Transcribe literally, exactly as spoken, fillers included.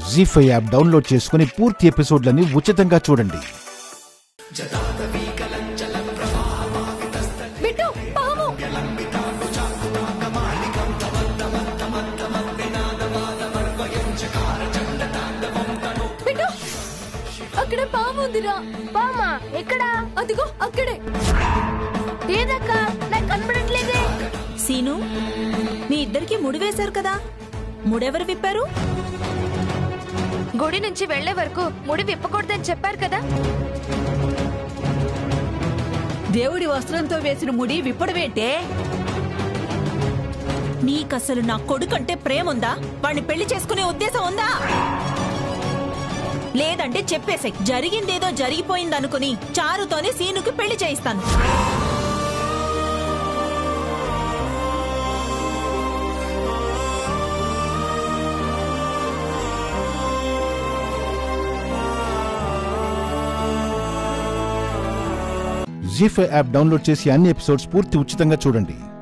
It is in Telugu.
జీ ఫైవ్ యాప్ డౌన్లోడ్ చేసుకుని పూర్తి ఎపిసోడ్లని ఉచితంగా చూడండి. అక్కడ పాము ఉందిరా. పామా? ఎక్కడా? అదిగో అక్కడే. ఏదక్క? నాకు కనబడట్లేదే. సీను, మీ ఇద్దరికి ముడి వేశారు కదా, ముడెవరు విప్పారు? గుడి నుంచి వెళ్లే వరకు ముడి విప్పకూడదని చెప్పారు కదా. దేవుడి వస్త్రంతో వేసిన ముడి విప్పడమేంటే? నీకసలు నా కొడుకంటే ప్రేముందా? వాణ్ణి పెళ్లి చేసుకునే ఉద్దేశం ఉందా? లేదంటే చెప్పేసే, జరిగిందేదో జరిగిపోయిందనుకుని చారుతోనే సీనుకి పెళ్లి చేయిస్తాను. జీ ఫైవ్ యాప్ డౌన్లోడ్ చేసి అన్ని ఎపిసోడ్స్ పూర్తి ఉచితంగా చూడండి.